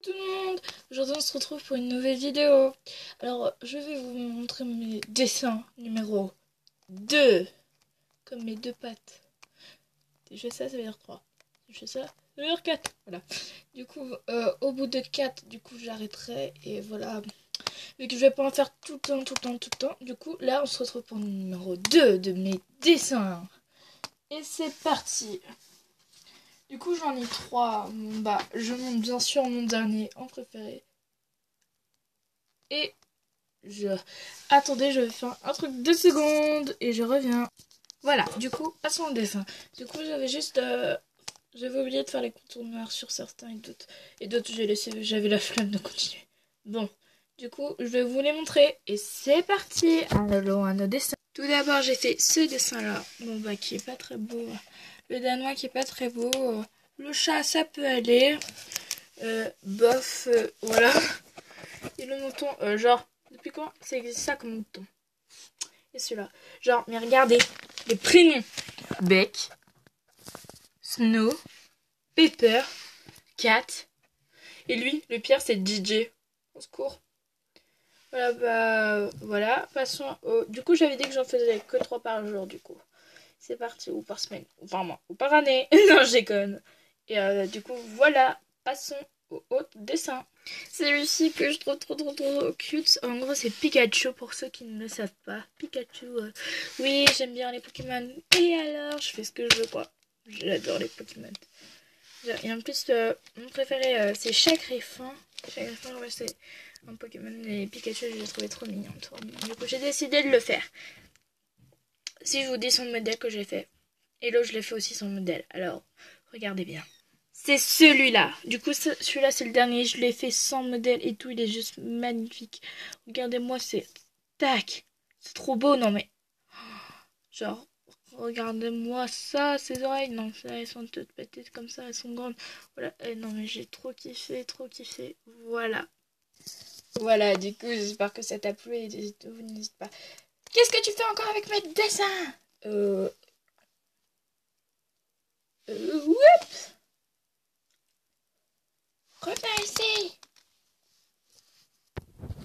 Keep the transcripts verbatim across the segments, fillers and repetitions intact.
tout le monde. Aujourd'hui on se retrouve pour une nouvelle vidéo. Alors je vais vous montrer mes dessins numéro deux. Comme mes deux pattes. Si je fais ça, ça veut dire trois. Si je fais ça, ça veut dire quatre. Voilà. Du coup, euh, au bout de quatre, du coup j'arrêterai. Et voilà. Vu que je vais pas en faire tout le temps, tout le temps, tout le temps. Du coup, là on se retrouve pour le numéro deux de mes dessins. Et c'est parti. Du coup, j'en ai trois. Bah, je monte bien sûr mon dernier en préféré. Et je... Attendez, je vais faire un truc deux secondes et je reviens. Voilà, du coup, passons au dessin. Du coup, j'avais juste... Euh... J'avais oublié de faire les contours noirs sur certains et d'autres. Et d'autres, j'ai laissé... J'avais la flemme de continuer. Bon, du coup, je vais vous les montrer. Et c'est parti. Allons à nos dessins. Tout d'abord, j'ai fait ce dessin-là. Bon, bah, qui est pas très beau. Le danois qui est pas très beau. Le chat, ça peut aller. Euh, bof, euh, voilà. Et le mouton, euh, genre, depuis quand ça existe ça comme mouton? Et celui-là. Genre, mais regardez, les prénoms. Beck, Snow, Pepper, Cat. Et lui, le pire, c'est D J. Au secours. Voilà, bah, voilà. Passons au... Du coup, j'avais dit que j'en faisais que trois par jour, du coup. C'est parti, ou par semaine, ou par mois, ou par année. Non, je déconne. Et euh, du coup, voilà. Passons au autre dessin. Celui-ci que je trouve trop trop trop cute. En gros, c'est Pikachu pour ceux qui ne le savent pas. Pikachu, euh... oui, j'aime bien les Pokémon. Et alors, je fais ce que je veux, quoi. J'adore les Pokémon. Et en plus, euh, mon préféré, euh, c'est Chagriffin. Chagriffin, ouais, c'est un Pokémon. Et Pikachu, je l'ai trouvé trop mignon, trop mignon. Du coup, j'ai décidé de le faire. Si je vous dis son modèle que j'ai fait. Et là, je l'ai fait aussi son modèle. Alors, regardez bien. C'est celui-là. Du coup, celui-là, c'est le dernier. Je l'ai fait sans modèle et tout. Il est juste magnifique. Regardez-moi, c'est... Tac. C'est trop beau, non mais... Genre, regardez-moi ça, ses oreilles. Non, ça, elles sont toutes petites comme ça. Elles sont grandes. Voilà. Et non, mais j'ai trop kiffé, trop kiffé. Voilà. Voilà, du coup, j'espère que ça t'a plu. Et vous n'hésitez pas. Qu'est-ce que tu fais encore avec mes dessins? Euh... Euh... Oups. Reviens ici.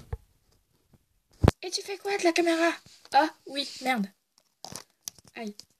Et tu fais quoi de la caméra? Ah, oui, merde. Aïe.